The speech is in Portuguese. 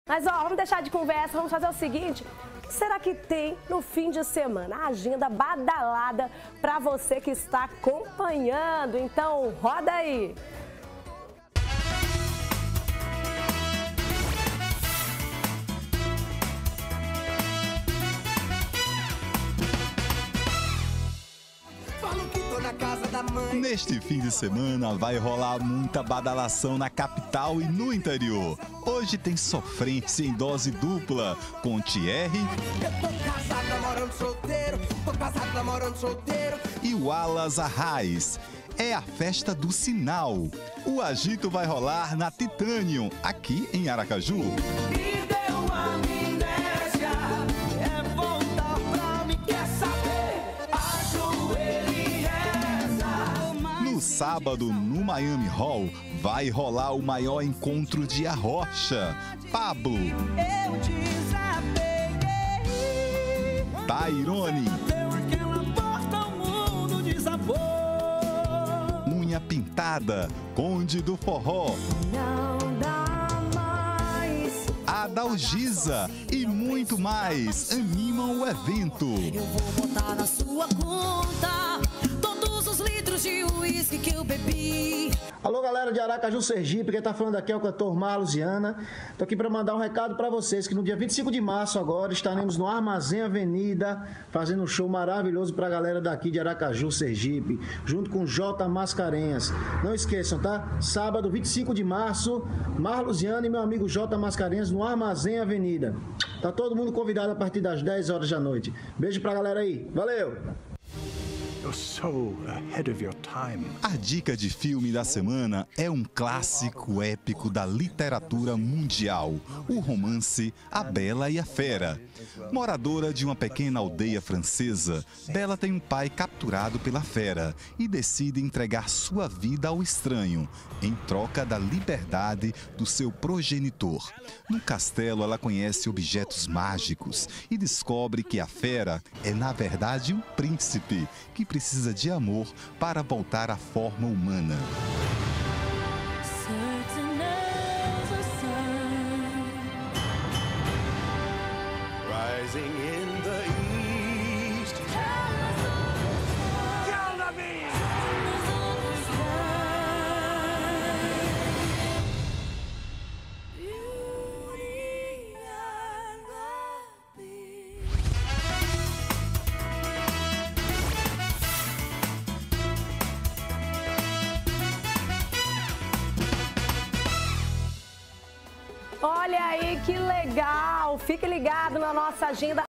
Mas ó, vamos deixar de conversa, vamos fazer o seguinte: o que será que tem no fim de semana? A agenda badalada para você que está acompanhando. Então, roda aí! Neste fim de semana vai rolar muita badalação na capital e no interior. Hoje tem sofrência em dose dupla com Thierry e Wallace Arraes. É a festa do sinal. O agito vai rolar na Titanium, aqui em Aracaju. No sábado, no Miami Hall, vai rolar o maior encontro de Arrocha. Pablo, Tairone, Unha Pintada, Conde do Forró, Adalgisa e muito mais animam o evento. Eu vou botar na sua conta todos os litros de uísque que eu bebi. Alô, galera de Aracaju, Sergipe, quem tá falando aqui é o cantor Marlos Viana. Tô aqui para mandar um recado para vocês que no dia 25 de março agora estaremos no Armazém Avenida fazendo um show maravilhoso pra galera daqui de Aracaju, Sergipe, junto com J Mascarenhas. Não esqueçam, tá? Sábado, 25 de março, Marlos Viana e meu amigo J Mascarenhas no Armazém Avenida. Tá todo mundo convidado a partir das 10 horas da noite. Beijo pra galera aí. Valeu! A dica de filme da semana é um clássico épico da literatura mundial, o romance A Bela e a Fera. Moradora de uma pequena aldeia francesa, Bela tem um pai capturado pela fera e decide entregar sua vida ao estranho, em troca da liberdade do seu progenitor. No castelo, ela conhece objetos mágicos e descobre que a fera é, na verdade, um príncipe que precisa de amor para voltar à forma humana. Olha aí que legal! Fique ligado na nossa agenda.